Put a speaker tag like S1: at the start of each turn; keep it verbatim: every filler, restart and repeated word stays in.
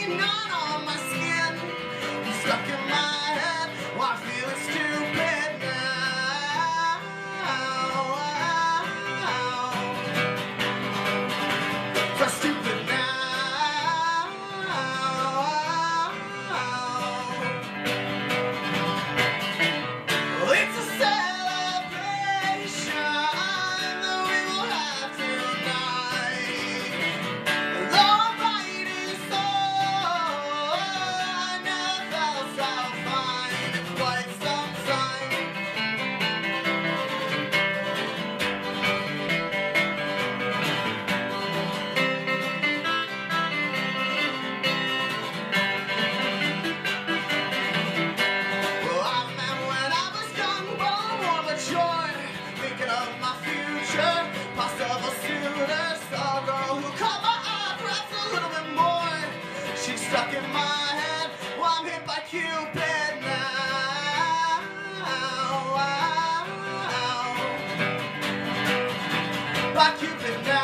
S1: hanging on on my skin. You stuck in my head while I'm feeling stupid now. So stupid now. It's a celebration that we will have tonight. Though I'm fighting so, I never felt so fine in quite some time. Well, I remember when I was young, born warm with joy, thinking of my future, possible suitors, saw a girl who caught my eye, perhaps a little bit more. She stuck in my head while I'm hit by Cupid now. By Cupid now.